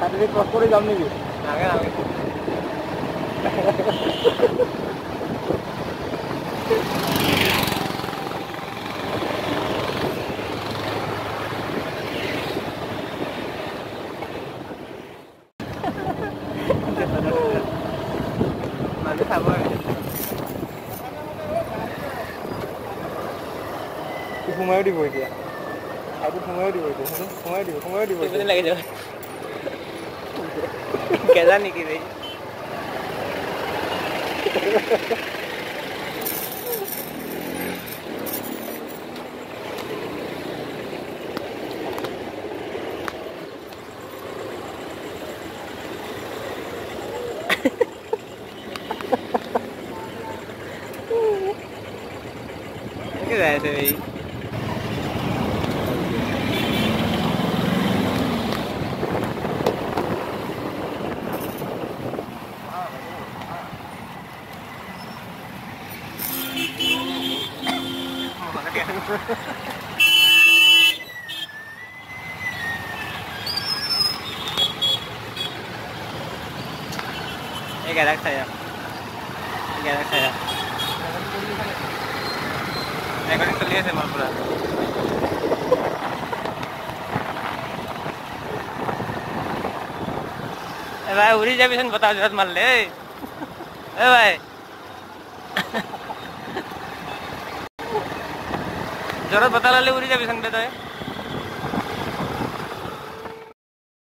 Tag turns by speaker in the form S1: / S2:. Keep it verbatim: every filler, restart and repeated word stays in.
S1: সাতটাকে cross করে যাম নেকি?
S2: নাগে নাগে মানুহ চাব
S1: সোমাই দিব এতিয়া আৰু সোমাই দিব এতিয়া সোমাই দিব সোমাই দিব
S2: লাগি যাব কেজা নেকি ৰে ¿Qué da ese ahí? Ini galak saya. Galak saya. Recording चल रही है माल पूरा ए भाई उड़ी जा बिसन बताओ जरूरत मार ले ए भाई जरूरत बता ले उड़ी जा बिसन पे तो है